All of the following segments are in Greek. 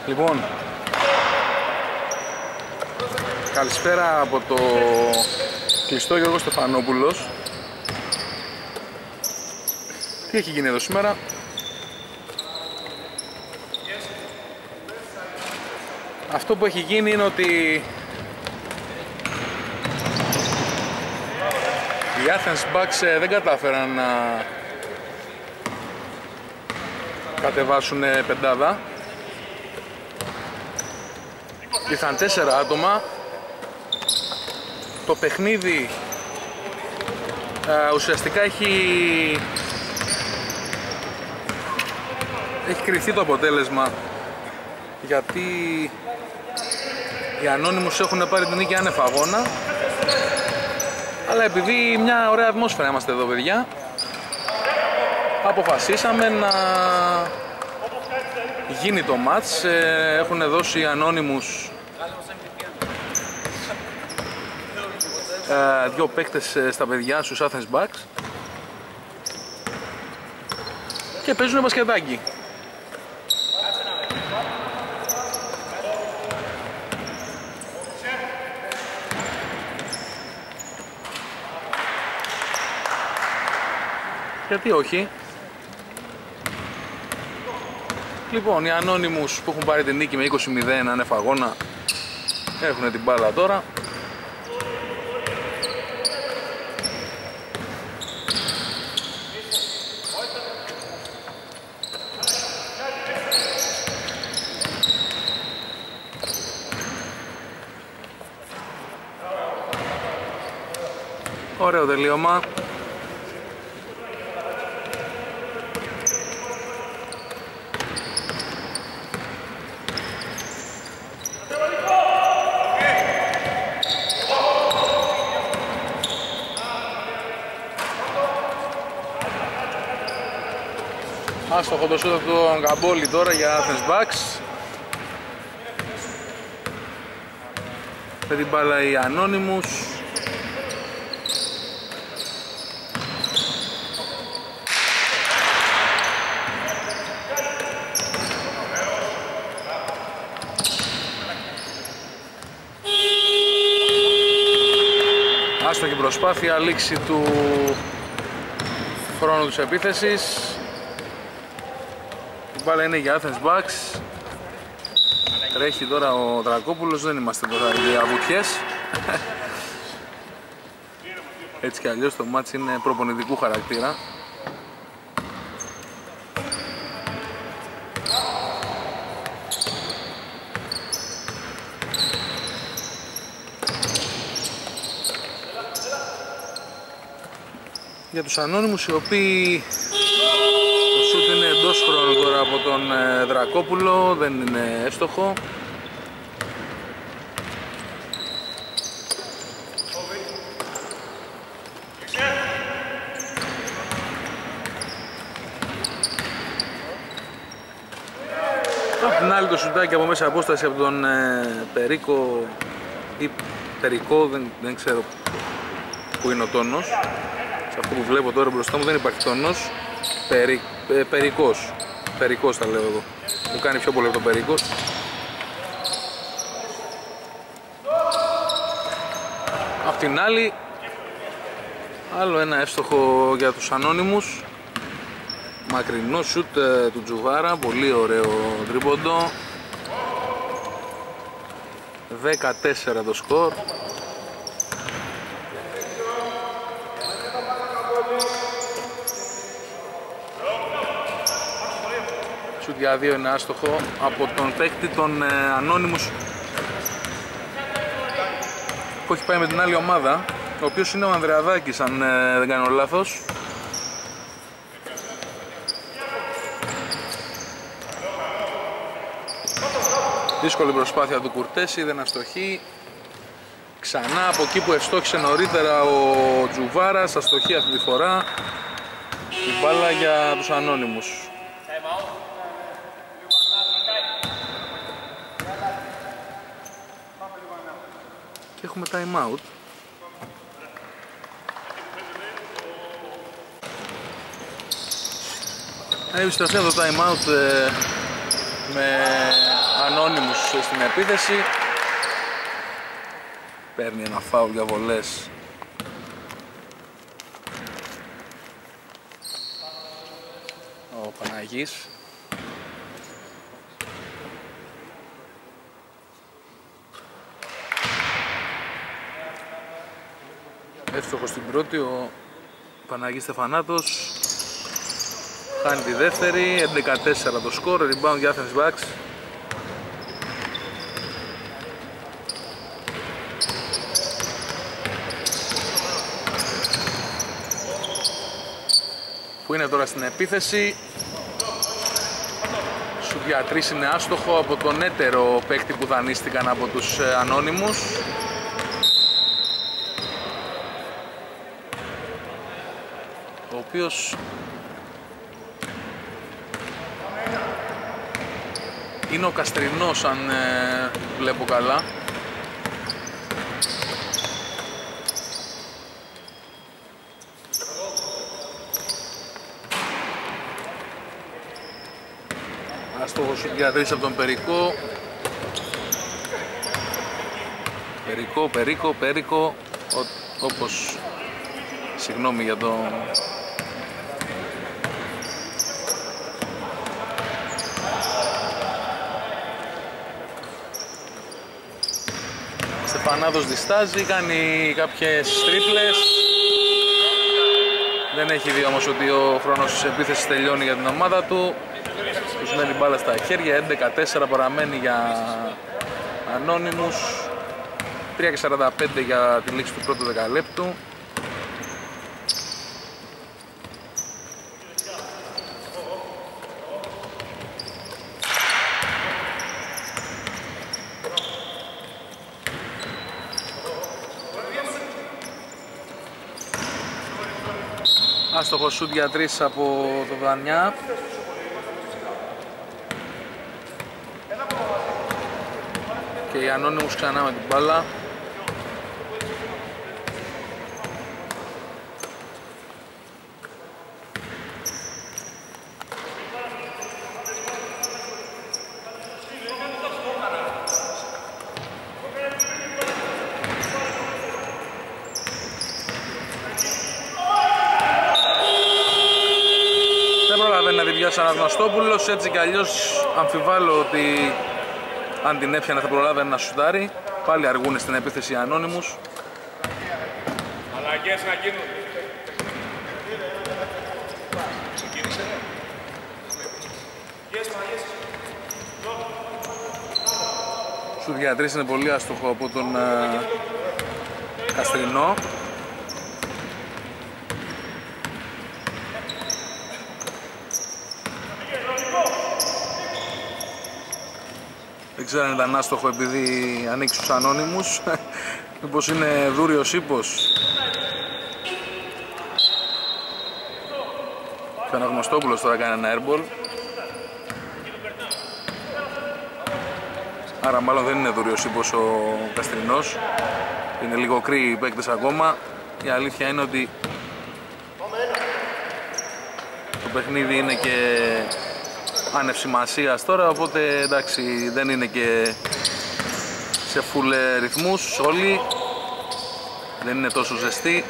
Λοιπόν, καλησπέρα από το κλειστό Γιώργο Στεφανόπουλος. Τι έχει γίνει εδώ σήμερα? Αυτό που έχει γίνει είναι ότι οι Athens Bucks δεν κατάφεραν να κατεβάσουν πεντάδα. Ήρθαν 4 άτομα. Το παιχνίδι ουσιαστικά έχει κρυφθεί το αποτέλεσμα, γιατί οι Anonymous έχουν πάρει την νίκη άνευ αγώνα. Αλλά επειδή μια ωραία ατμόσφαιρα είμαστε εδώ, παιδιά, αποφασίσαμε να γίνει το μάτς. Έχουν δώσει οι Anonymous δύο παίκτες στα παιδιά στους Athens Bucks και παίζουν μπασκετάκι. Γιατί όχι? Λοιπόν, οι Anonymous που έχουν πάρει την νίκη με 20-0 άνευ αγώνα έχουν την μπάλα τώρα. Ωραίο τελείωμα. Άστοχο το σούτ από τον Γκαμπόλη τώρα για Athens Bucks. Με την μπάλα οι Anonymous. Άστοχη προσπάθεια, λήξη του χρόνου της επίθεσης. Η μπάλα είναι για Athens Bucks. Τρέχει τώρα ο Δρακόπουλος, δεν είμαστε τώρα για βουτιές. Έτσι κι αλλιώς το μάτς είναι προπονητικού χαρακτήρα. Για τους Anonymous, οι οποίοι το σούτ είναι εντός χρόνου τώρα από τον Δρακόπουλο, δεν είναι εύστοχο. Απ' την άλλη το σουτάκι από μέσα απόσταση από τον Περίκο ή Περικό, δεν ξέρω που είναι ο τόνος. Σε αυτό που βλέπω τώρα μπροστά μου δεν υπάρχει τόνος. Περικός θα λέω εγώ. Μου κάνει πιο πολύ από τον Περίκος. Απ' την άλλη, άλλο ένα εύστοχο για τους Anonymous. Μακρινό σουτ του Τζουβάρα, πολύ ωραίο τρίποντο. 14 το σκορ. Σουτ για 2 είναι άστοχο από τον παίκτη των Anonymous που έχει πάει με την άλλη ομάδα, ο οποίος είναι ο Ανδρεαδάκης, αν δεν κάνω λάθος. Δύσκολη προσπάθεια του Κουρτέση, δεν αστοχεί. Ξανά από εκεί που ευστόχησε νωρίτερα ο Τζουβάρας, αστοχεί αυτή τη φορά. Η μπάλα για τους Anonymous. Και έχουμε time out. Επιστροφή από το time out με Ανώνυμους στην επίθεση. Παίρνει ένα φάουλ για βολές. Ο Παναγής. Εύστοχος στην πρώτη ο Παναγής Στεφανάτος. Χάνει τη δεύτερη, 11-4 το σκορ, rebound για Athens Bucks. Που είναι τώρα στην επίθεση. Σουτ για 3 είναι άστοχο από τον έτερο παίκτη που δανείστηκαν από τους ανώνυμους. Ο οποίος είναι ο Καστρινός, αν βλέπω καλά. Αστόχο σουτ για 3 από τον Περικό. Περικό, όπως, συγγνώμη για το... Στεφανάδος διστάζει, κάνει κάποιες τρίπλες. Δεν έχει δει όμως ότι ο χρόνος της επίθεσης τελειώνει για την ομάδα του. Τους μένει μπάλα στα χέρια, 11-4 παραμένει για ανώνυμους. 3:45 για τη λήξη του πρώτου δεκαλέπτου. Άστοχο σουτ για 3 από το Δανιά. Και οι ανώνυμους ξανά με την μπάλα. Αναγνωστόπουλος, έτσι κι αλλιώς αμφιβάλλω ότι αν την έπιανε θα προλάβαινε να σουτάρει. Πάλι αργούνε στην επίθεση οι ανώνυμους. Αλλαγές να γίνουν. Σουτ για 3 είναι πολύ άστοχο από τον Καστρινό. Δεν ξέρω αν ήταν άστοχο επειδή ανήκει στους ανώνυμους. Μήπως είναι δούριος ύπος. Και ο Αναγνωστόπουλος τώρα κάνει ένα airball. Άρα μάλλον δεν είναι δούριος ύπος ο Καστρινός. Είναι λίγο κρύοι οι παίκτες ακόμα. Η αλήθεια είναι ότι το παιχνίδι είναι και άνευ σημασίας τώρα, οπότε εντάξει, δεν είναι και σε full ρυθμούς όλοι, δεν είναι τόσο ζεστή.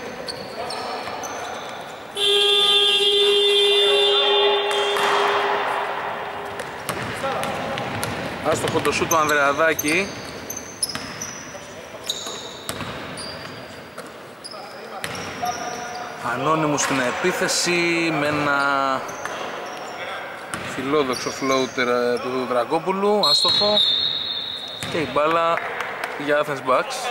Άστοχο το σούτ του Ανδρεαδάκη. Ανώνυμου στην επίθεση με ένα φιλόδοξο floater του Δρακόπουλου, άστοχο, και η μπάλα για Athens Bucks.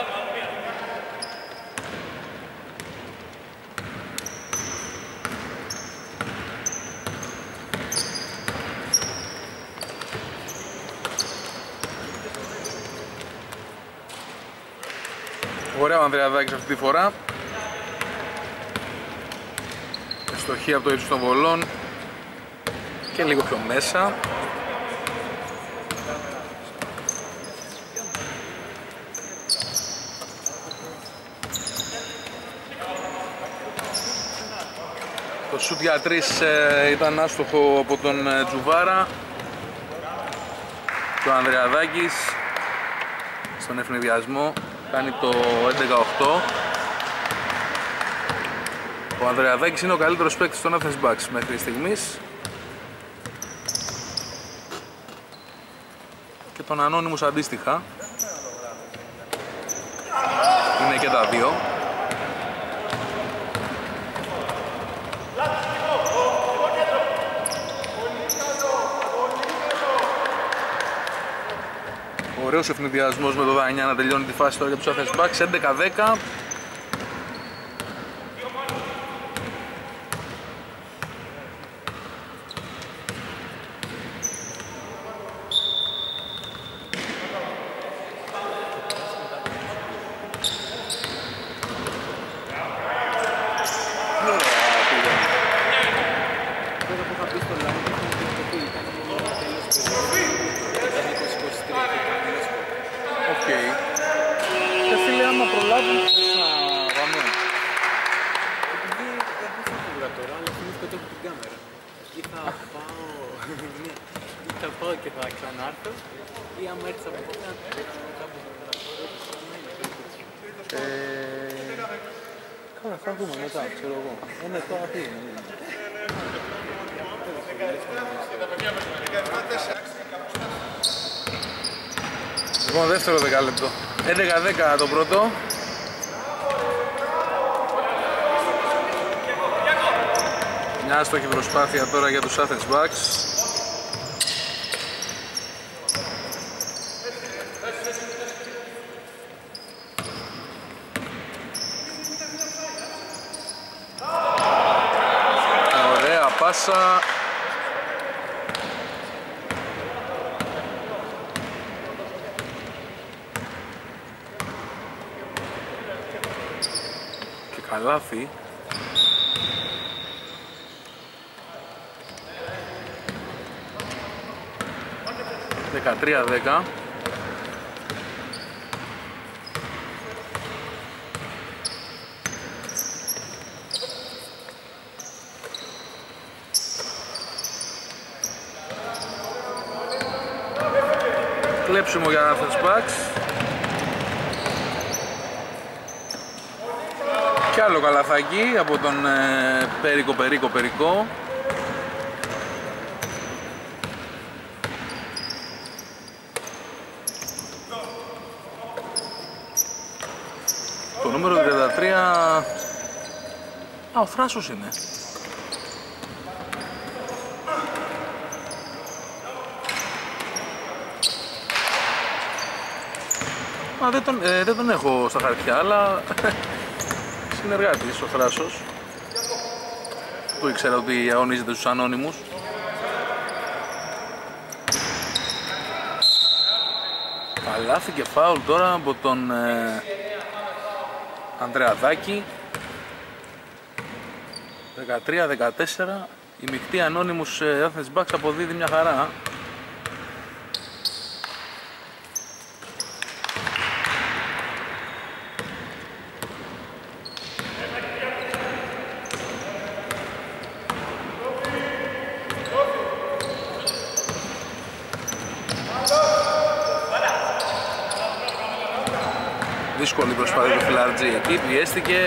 Ωραία ο Ανδρεαδάκης αυτή τη φορά. Ευστοχή από το ύψος των βολών και λίγο πιο μέσα. Το σουτ για 3 ήταν άστοχο από τον Τζουβάρα. Και ο Ανδρεαδάκης στον ευνηδιασμό κάνει το 11-8. Ο Ανδρεαδάκης είναι ο καλύτερος παίκτης των Athens Bucks μέχρι στιγμής. Και τον Ανώνυμους αντίστοιχα. Είναι και τα δύο. Ωραίος ευνηδιασμός με το Δανιά να τελειώνει τη φάση τώρα για τους Athens Bucks. 11-10. Και θα ξανάρθω ή άμα έρθεις από εδώ να παίξουμε κάπου Καλά, θα δούμε μετά, ξέρω εγώ. Ναι, τώρα τι είναι. Λοιπόν, δεύτερο δεκάλεπτο. 11-10 το πρώτο. Μια άστοχη προσπάθεια τώρα για τους Athens Bucks. Πάσα. Και καλάθι. (13-10). Κλέψιμο για Athens Bucks. Κι άλλο καλαθάκι από τον Περίκο. Το νούμερο 33... ο Θράσος είναι. Δεν τον έχω στα χαρτιά, αλλά συνεργάτης ο Θράσος. Που ήξερα ότι αγωνίζεται στους Ανώνυμους. Καλάθι και φάουλ τώρα από τον Ανδρεαδάκη. 13-14. Η μεικτή Ανώνυμους Athens Bucks αποδίδει μια χαρά. Δύσκολη προσπάθεια του Φιλαρτζή εκεί, πιέστηκε.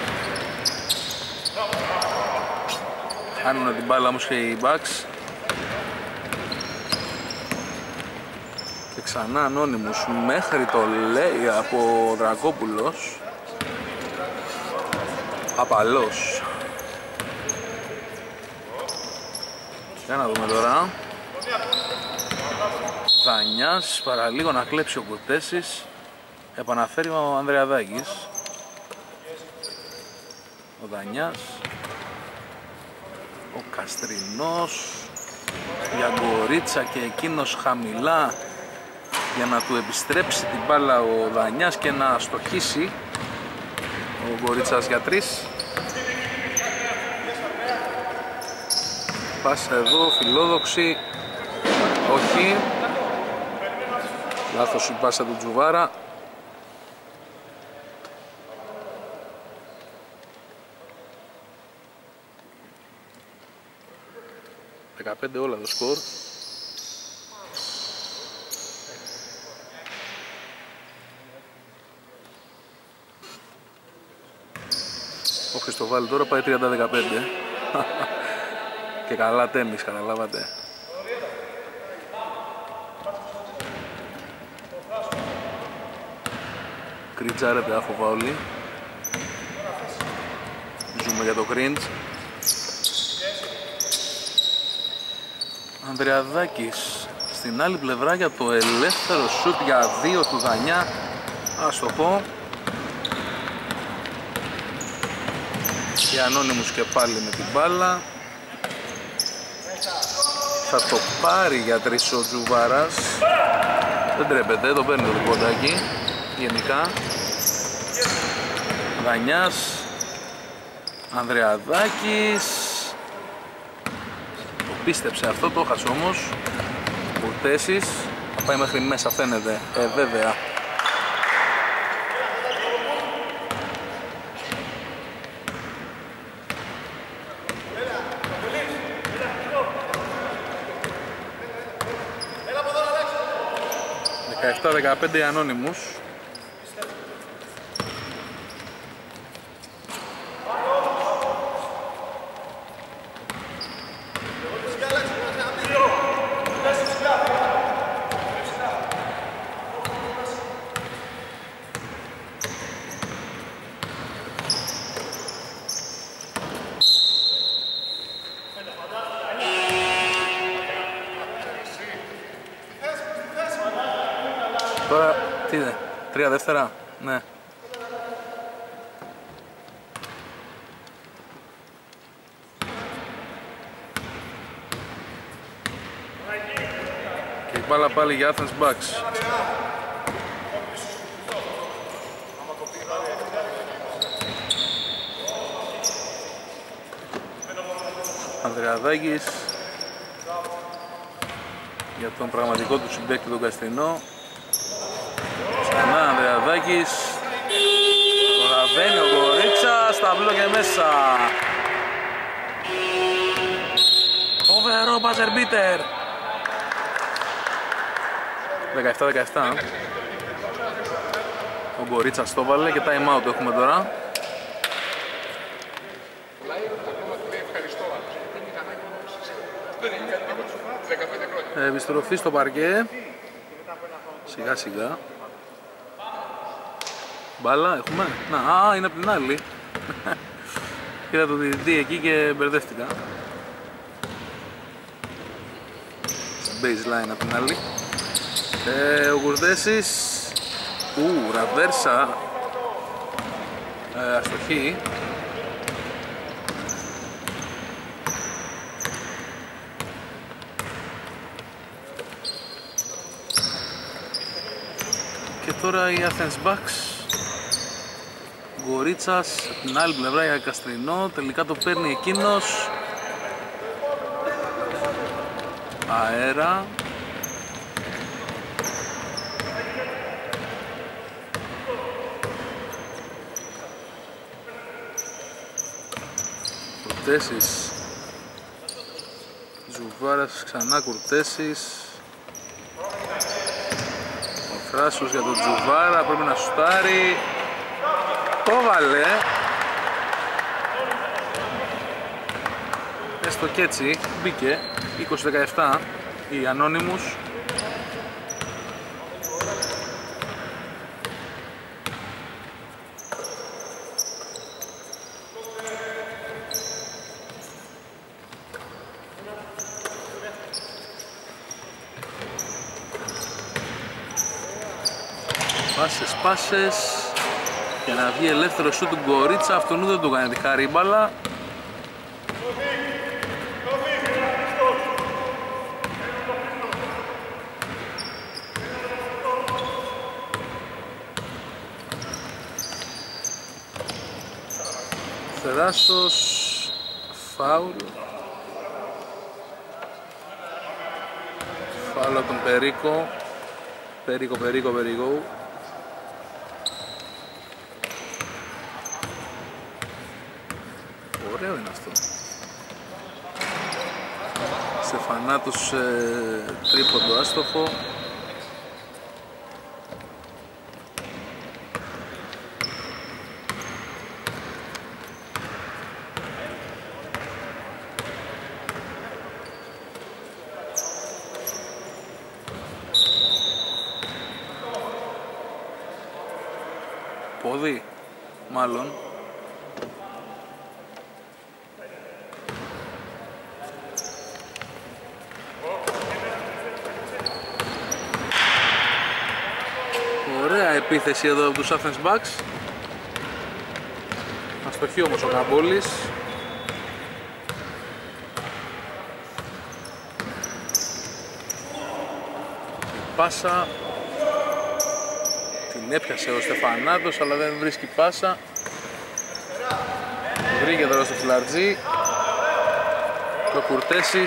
Χάνουν την μπάλα όμως και οι Bucks. Και ξανά Ανώνυμους μέχρι το λέει από Δρακόπουλος. Απαλός. Για να δούμε τώρα. Δανιάς, παραλίγο να κλέψει ο Κουρτέσης. Επαναφέρει ο Ανδρεαδάκης. Ο Δανιάς. Ο Καστρινός. Για Γκορίτσα και εκείνος χαμηλά για να του επιστρέψει την μπάλα ο Δανιάς και να στοχίσει. Ο Γκορίτσας για 3. Πάσα εδώ, φιλόδοξη. Όχι. Λάθος η πάσα του Τζουβάρα. Όλα το σκορ. Όποιος το βάλει τώρα πάει 30-15. Και καλά τένις, καταλάβατε. Κριτζάρεται άφοβα όλοι. Ζούμε για το cringe. Ανδρεαδάκης στην άλλη πλευρά για το ελεύθερο σουτ για 2 του Δανιά. Ας το πω. Και Ανώνυμους και πάλι με την μπάλα. Θα το πάρει για 3 ο Τζουβάρας. Δεν τρέπεται, το παίρνει το ποντάκι. Γενικά Δανιάς, Ανδρεαδάκης. Το πίστεψε αυτό, το έχασε όμως. Κουρτέσης, θα πάει μέχρι μέσα φαίνεται, βέβαια. Τα 15 Ανώνυμους. Τώρα, τι είναι, 3 δεύτερα, ναι. Και η μπάλα πάλι για Athens Bucks. Ανδρεαδάκης για τον πραγματικό του συμπαίκτη τον Καστρινό. Ξανά Ανδρεαδάκης. Τώρα μπαίνει ο Κορίτσας, ταυλό και μέσα. Φοβερό buzzer beater. 17-17. Ο Κορίτσας το βάλε και time out έχουμε τώρα. Επιστροφή στο παρκέ. Σιγά σιγά. Μπάλα έχουμε. Να, είναι από την άλλη. Είδα το διαιτητή εκεί και μπερδεύτηκα. Baseline από την άλλη. Ο Κουρτέσης. Ραβέρσα. Αστοχή. Και τώρα η Athens Bucks. Γκορίτσας από την άλλη πλευρά για Καστρινό. Τελικά το παίρνει εκείνος. Αέρα. Κουρτέσης. Ζουβάρας ξανά Κουρτέσης. Ο Θράσος για τον Τζουβάρα, πρέπει να σουτάρει. Το βάλε. Έστω και έτσι μπήκε. 20-17 οι Ανώνυμους. Πάσες για να βγει ελεύθερο σούτ του Γκορίτσα. Αυτόν δεν του κάνει τη χάρη μπάλα. Θεράσος, φάουλ. Φάουλ από τον Περίκο. Περίκο. Ωραίο είναι αυτό. Στεφανάτος τρίποντο άστοχο. πόδι, μάλλον. Ωραία επίθεση εδώ από τους Athens Bucks. Αστοχή όμως ο Καμπόλης. Πάσα. Την έπιασε ο Στεφανάτος αλλά δεν βρίσκει πάσα. Βρήκε τώρα στο Φιλαρτζή. Και ο Κουρτέσης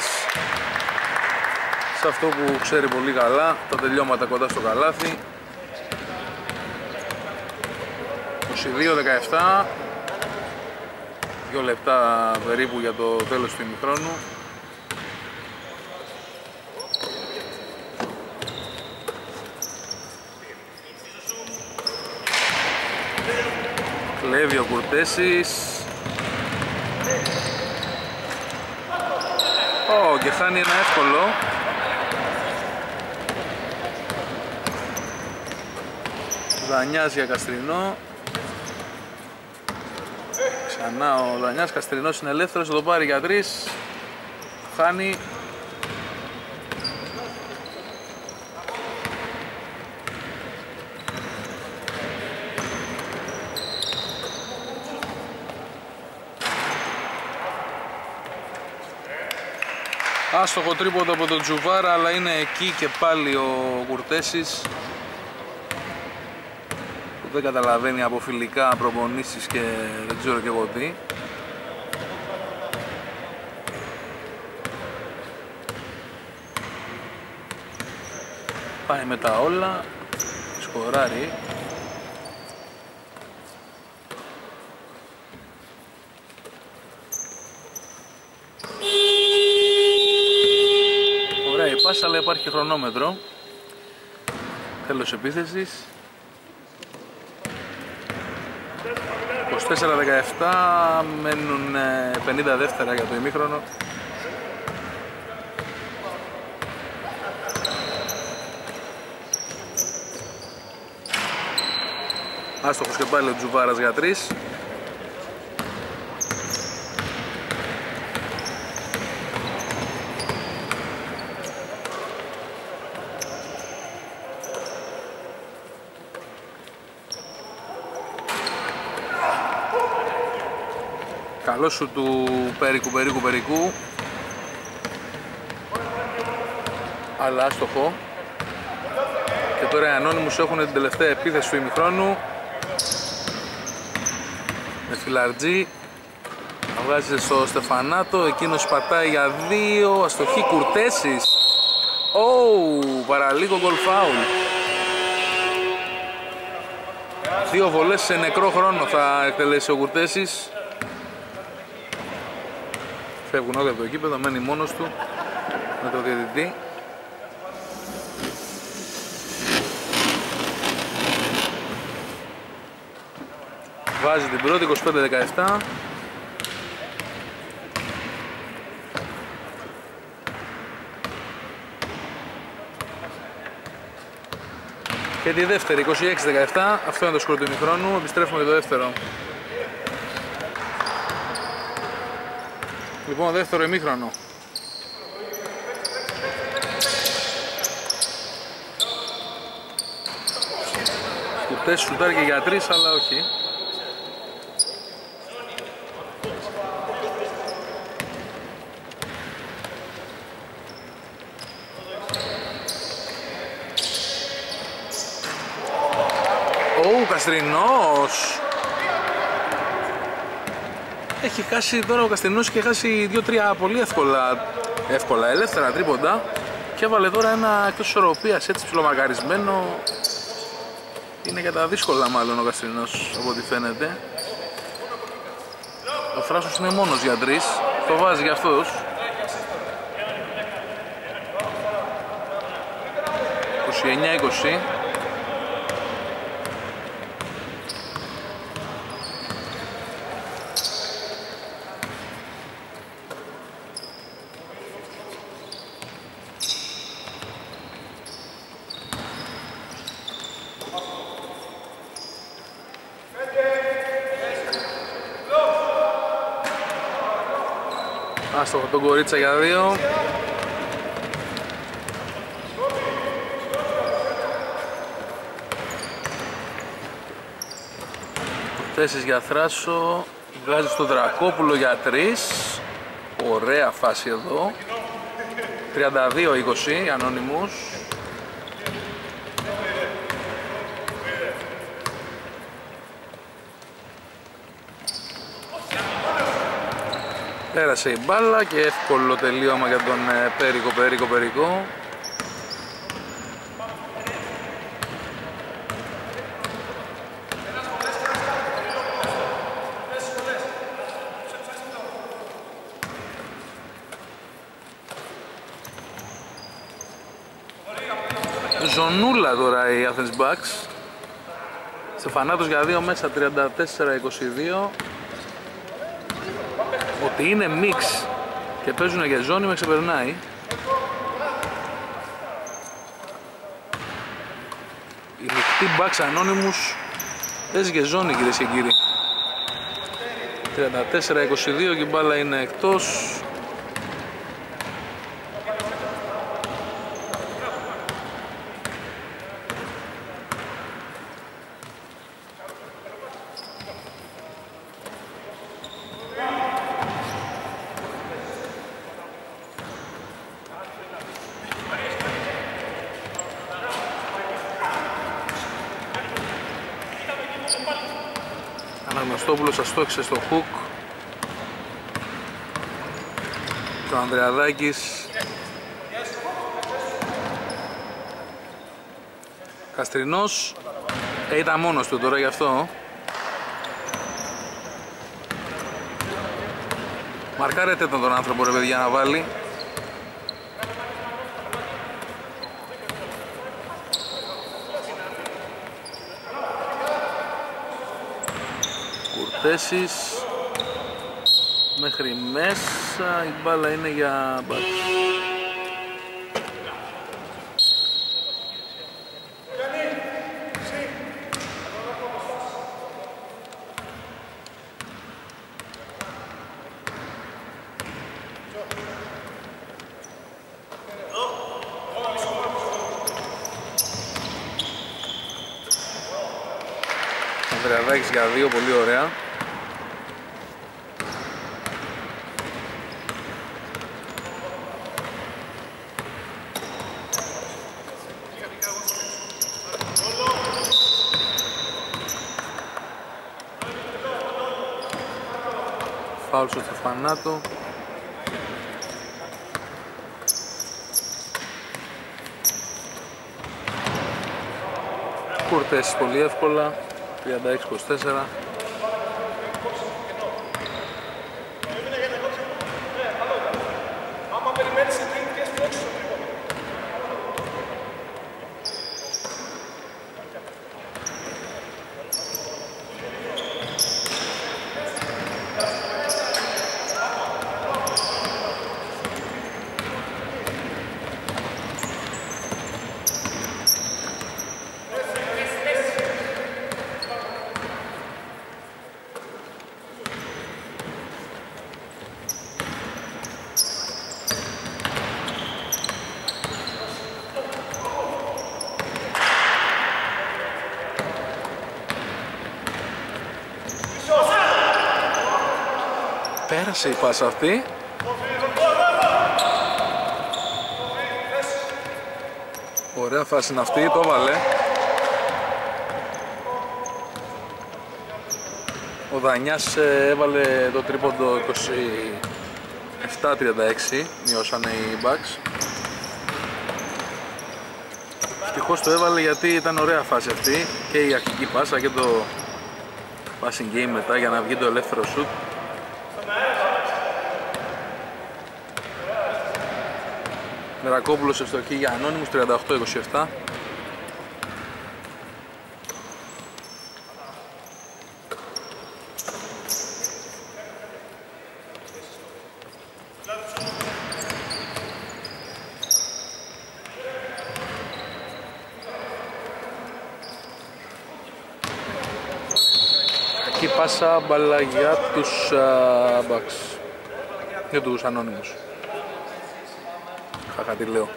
σε αυτό που ξέρει πολύ καλά, τα τελειώματα κοντά στο καλάθι. 22-17. 2 λεπτά περίπου για το τέλος του ημιχρόνου. Κλέβει ο Κουρτέσης. Και χάνει ένα εύκολο. Δανιάς για Καστρινό. Ξανά ο Δανιάς, Καστρινός είναι ελεύθερος, θα το πάρει για 3. Χάνει. Άστοχο τρίποντο από τον Τζουβάρα, αλλά είναι εκεί και πάλι ο Κουρτέσης που δεν καταλαβαίνει από φιλικά προπονήσεις και δεν ξέρω και εγώ τι. Πάει με τα όλα, σκοράρει. Ωραία η πάσα, αλλά υπάρχει χρονόμετρο. Τέλος επίθεσης. 24-17, μένουν 50 δεύτερα για το ημίχρονο. Άστοχος και πάλι ο Τζουβάρας για 3. Καλό σου του Περικού, αλλά άστοχο. Και τώρα οι Ανώνυμους έχουν την τελευταία επίθεση του ημιχρόνου με Φιλαρτζή. Βγάζει στο Στεφανάτο, εκείνος πατάει για 2, αστοχή. Κουρτέσης. Παραλίγο γκολ φάουλ. 2 βολές σε νεκρό χρόνο θα εκτελέσει ο Κουρτέσης. Φεύγουν όλοι από το γήπεδο, μένει μόνος του με το διαιτητή. Βάζει την πρώτη, 25-17. Και τη δεύτερη, 26-17. Αυτό είναι το σκορ του ημιχρόνου. Επιστρέφουμε για το δεύτερο. Λοιπόν, δεύτερο ημίχρονο. Κουτές σουτάρει και για 3, αλλά όχι. Καστρινός. Έχει χάσει τώρα ο Καστρινός και χάσει 2-3 πολύ εύκολα ελεύθερα τρίποντα και έβαλε τώρα ένα εκτός ισορροπίας, έτσι ψιλομαγκαρισμένο. Είναι για τα δύσκολα μάλλον ο Καστρινός από ό,τι φαίνεται. Ο Θράσος είναι μόνος για 3, το βάζει για αυτός. 29-20. Άστοχο τον Κορίτσα για 2. Θέσεις για Θράσο, βγάζει στο Δρακόπουλο για 3. Ωραία φάση εδώ. 32-20 Ανώνυμους. Πέρασε η μπάλα και εύκολο τελείωμα για τον Περίκο. Ζωνούλα τώρα η Athens Bucks. Στεφανάτος για 2 μέσα, 34-22. Ότι είναι μίξ και παίζουν για ζώνη με ξεπερνάει. Η μεικτή Bucks Anonymous παίζει και ζώνη, κυρίες και κύριοι. 34-22 και η μπάλα είναι εκτός. Αναγνωστόπουλος αστόχησε στο hook. Και ο Ανδρεαδάκης. Καστρινός. Ήταν μόνος του τώρα γι' αυτό. Μαρκάρετε τον άνθρωπο ρε παιδιά να βάλει. Κουρτέσης μέχρι μέσα, η μπάλα είναι για Bucks. Ανδρεαδάκης για 2, πολύ ωραία. Φάουλ στο Στεφανάτο. Κουρτέσεις πολύ εύκολα. 36-24. Πέρασε η πάσα αυτή. Ωραία φάση είναι αυτή, το βάλε. Ο Δανιάς έβαλε το τρίποντο 27-36, μειώσανε οι Bucks. Ευτυχώς το έβαλε γιατί ήταν ωραία φάση αυτή και η αρχική πάσα και το passing game μετά για να βγει το ελεύθερο shoot. Μερακόπουλος ευστοχή για Ανώνυμους, 38-27. Εκεί πάσα μπάλα για τους Bucks. Για τους ανώνυμους. Χαχα τι λέω.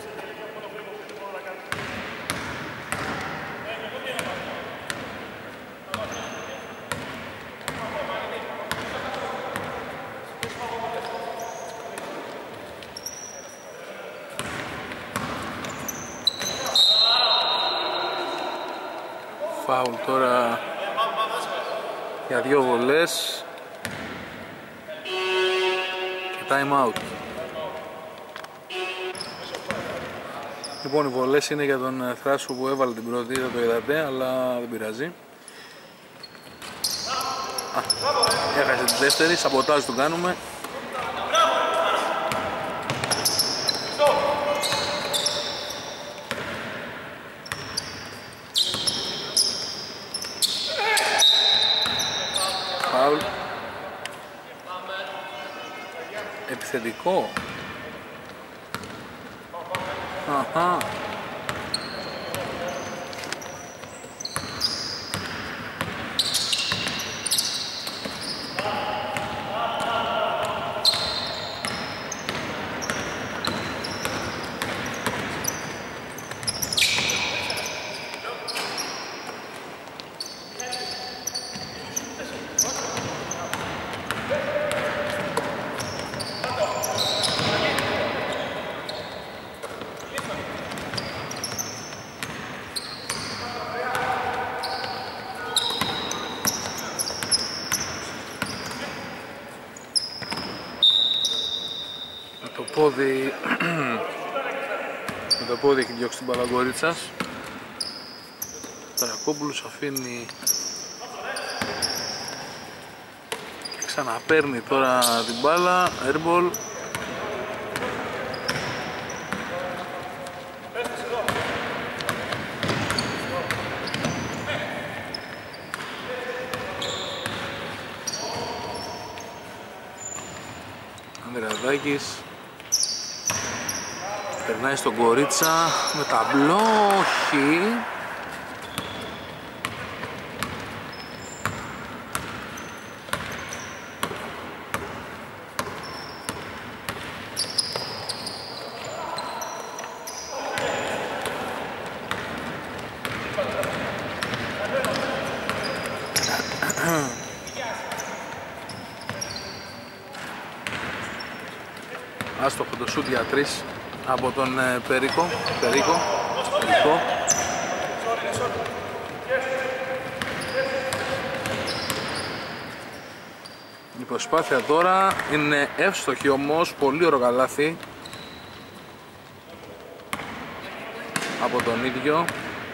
Φάουλ τώρα για 2 βολές και time out. Λοιπόν, οι βολές είναι για τον Θράσο που έβαλε την πρώτη, δεν το είδατε, αλλά δεν πειράζει. Έχασε τη δεύτερη, σαμποτάζ του κάνουμε. Φάουλ. Επιθετικό. Αχα. Με το πόδι έχει διώξει την μπάλα ο Γκορίτσας. Τρακόπουλος αφήνει και ξαναπαίρνει τώρα την μπάλα. Airball. Ανδρεαδάκης περνάει στον Κορίτσα με ταμπλό, όχι. Άστοχο το σούτ για 3 από τον Περίκο. Η προσπάθεια τώρα είναι εύστοχη όμως, πολύ ωραίο καλάθι από τον ίδιο.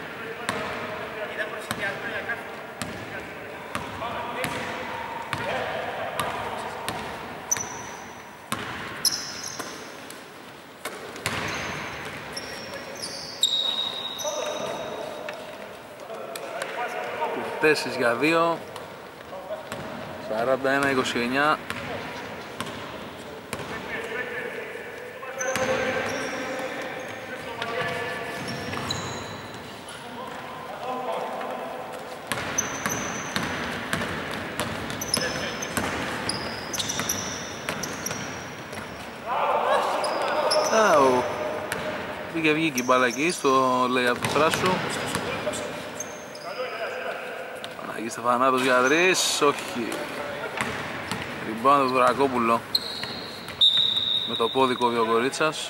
Τέσσερις για 2, 41-29. Βγήκε η μπάλα εκεί στο λέει από το Θράσου. Παναγής Στεφανάτος για 3, όχι. Rebound του Δρακόπουλο. Με το πόδι κόβει ο Κορίτσας.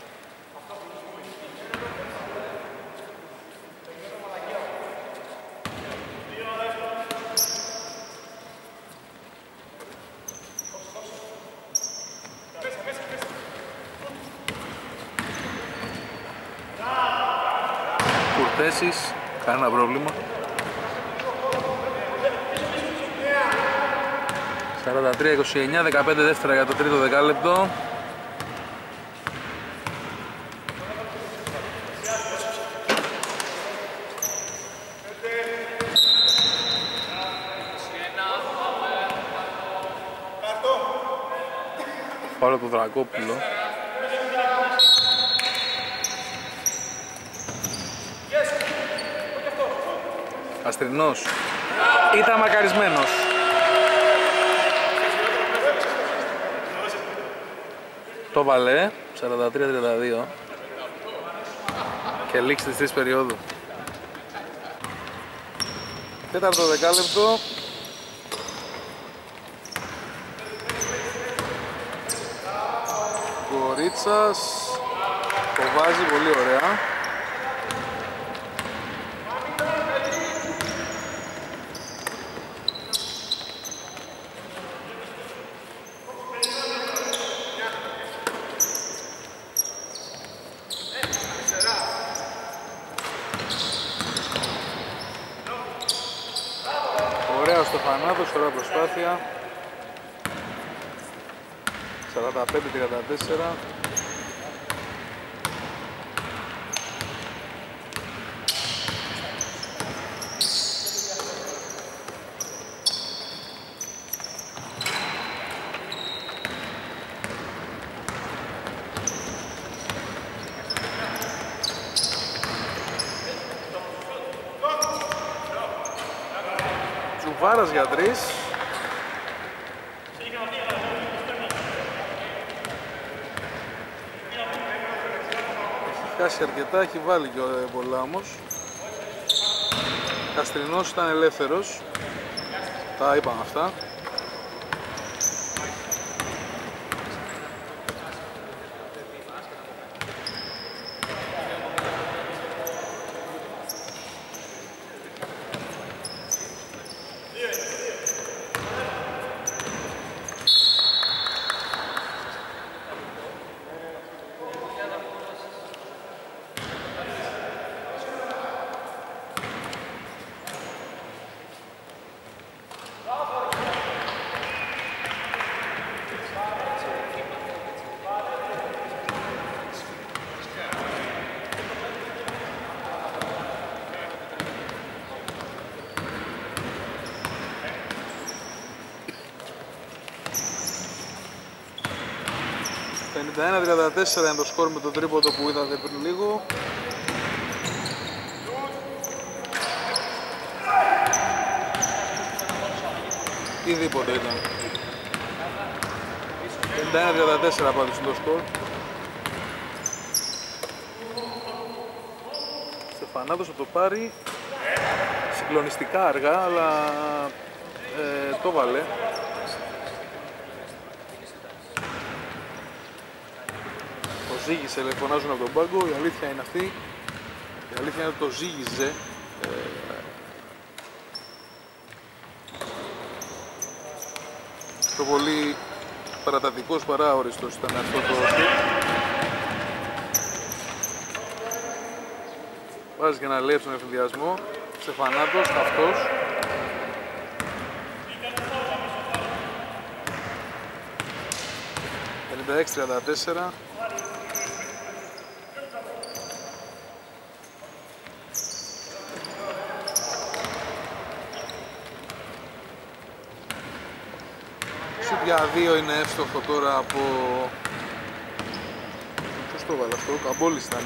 Κουρτέσης, κανένα πρόβλημα. 43-29, 15 δεύτερα για το τρίτο δεκάλεπτο. Φάουλ από το Δρακόπουλο. Αστρινός ήταν μακαρισμένος. Το βάλε 43-32 και λήξη της τρεις περίοδου. Τέταρτο δεκάλεπτο. Κορίτσας το βάζει πολύ ωραία. Ωραία ο Στεφανάτος, ωραία προσπάθεια. 45-34. Τζουβάρας για τρεις. Έχει χάσει αρκετά, έχει βάλει και πολλά όμως. Καστρινός ήταν ελεύθερος. Τα είπαμε αυτά. Είναι το σκορ με το τρίποντο που είδατε πριν λίγο. Οτιδήποτε ήταν. 51-34 πάντως είναι το σκορ. Στεφανάτος θα το πάρει συγκλονιστικά αργά, αλλά το βάλε. Ζήγησε, φωνάζουν από τον πάγκο, η αλήθεια είναι αυτή. Η αλήθεια είναι ότι το ζήγιζε. Πιο πολύ παρατατικός παρά αόριστος ήταν αυτό το σουτ. Βάζει και ένα λέει στον εφηδιασμό. Στεφανάτος, αυτός. ...56-34. Για δύο είναι εύστοχο τώρα από... Ποιος το βάλε αυτό, ο Καμπόλης ήτανε.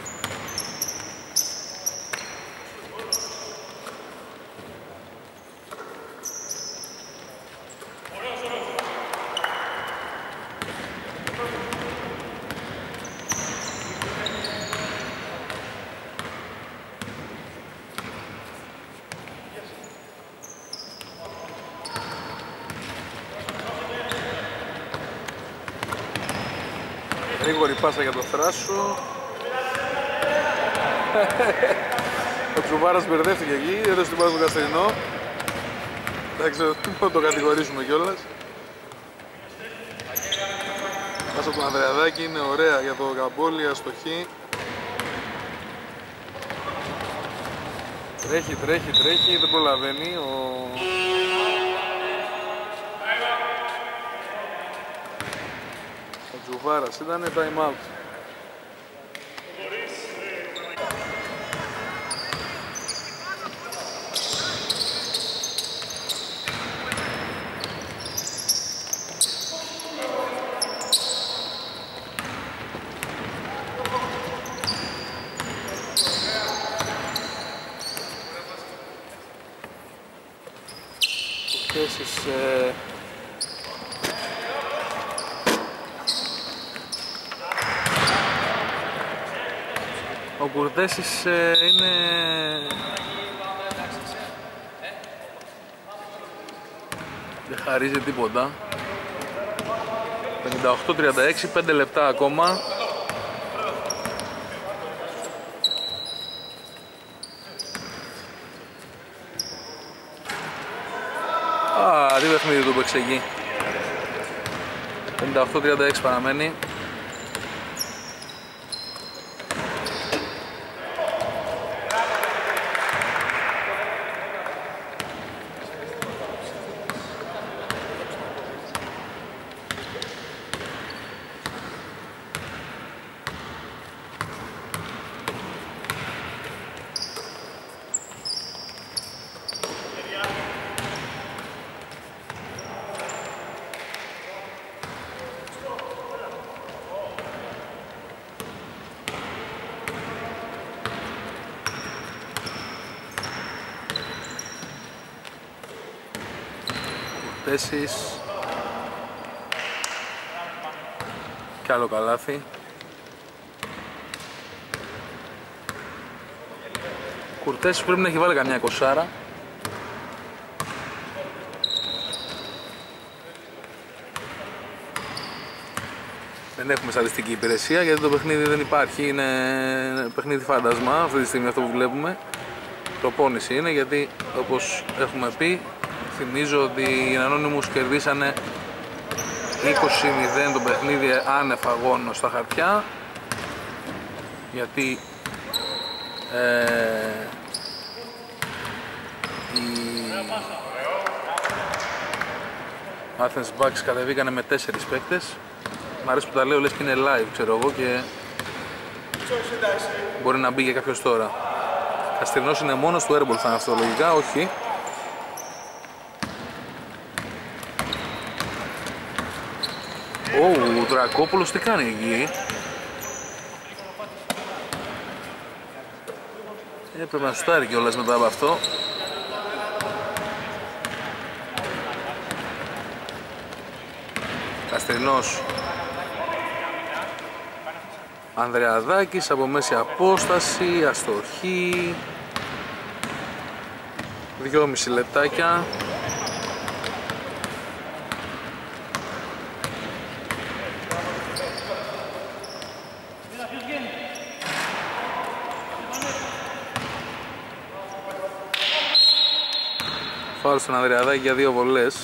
Γρήγορη πάσα για το Θράσο. Ο Τσουβάρας μπερδεύτηκε εκεί, έδωσε την πάσα του Καστρινό. Δεν ξέρω τι θα το κατηγορήσουμε κιόλας. Πάσα του Ανδρεαδάκη είναι ωραία για το Καμπόλη, αστοχή. Τρέχει, δεν προλαβαίνει ο Τζουβάρας, ήταν time out. Ο Κουρτέσης είναι... δεν χαρίζει τίποτα. 58-36, 5 λεπτά ακόμα. Τι παιχνίδι του παίξε εκεί. 58-36 παραμένει. Θέσεις κι άλλο καλάθι. Κουρτέσης πρέπει να έχει βάλει καμιά 20. Δεν έχουμε στατιστική υπηρεσία γιατί το παιχνίδι δεν υπάρχει, είναι παιχνίδι φάντασμα αυτή τη στιγμή αυτό που βλέπουμε. Προπόνηση είναι γιατί όπως έχουμε πει, θυμίζω ότι οι Anonymous κερδίσανε 20-0 το παιχνίδι άνευ αγώνων στα χαρτιά, γιατί οι Athens Bucks κατεβήκανε με 4 παίκτες. Μ' αρέσει που τα λέω, λες και είναι live, ξέρω εγώ, και μπορεί να μπει και κάποιος τώρα. Καστρινός είναι μόνος του, airball θα είναι αυτό λογικά, όχι. Ο Δρακόπουλος τι κάνει εκεί. Πρέπει να σουτάρει κιόλας μετά από αυτό. Καστρινός. Ανδρεαδάκης από μέση απόσταση, αστοχή. 2,5 λεπτάκια. Φάουλ στον Ανδρεαδάκη για 2 βολές.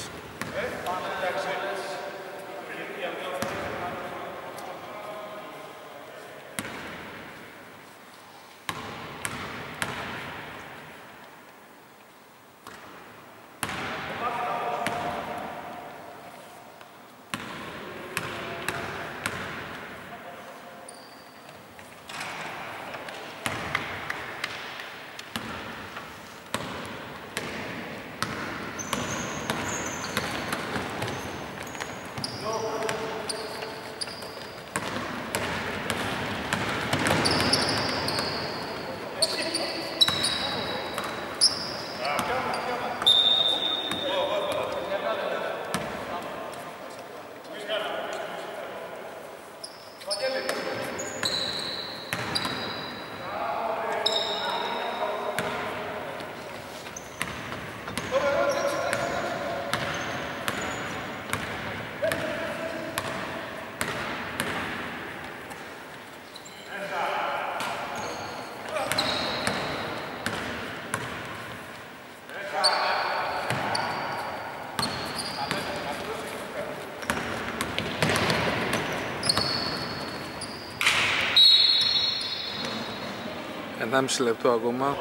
Ένα μισή λεπτό ακόμα.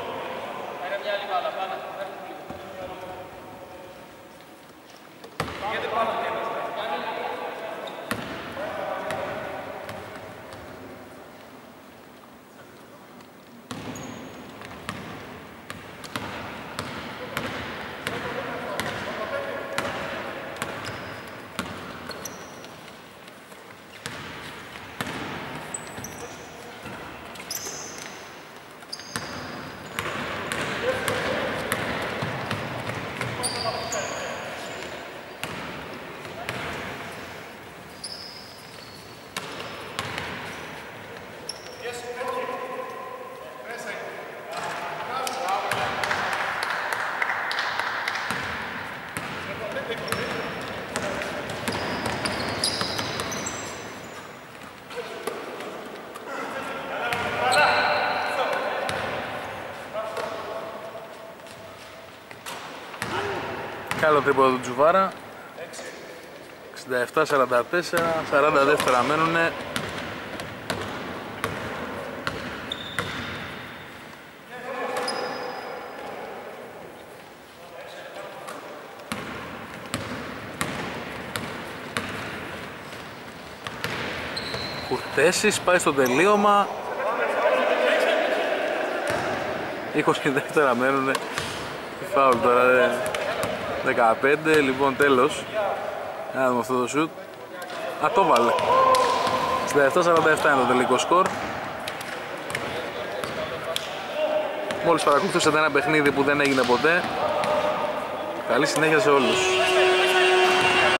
Κι άλλο τρίποντο του Τζουβάρα. 67-44, 40 δεύτερα μένουνε. Κουρτέσης πάει στο τελείωμα. 20 δεύτερα μένουνε. Τι φάουλ τώρα, 15, λοιπόν τέλος. Να δούμε αυτό το σουτ. Α, το βάλε. 67-47 είναι το τελικό σκορ. Μόλις παρακολουθήσατε ένα παιχνίδι που δεν έγινε ποτέ. Καλή συνέχεια σε όλους.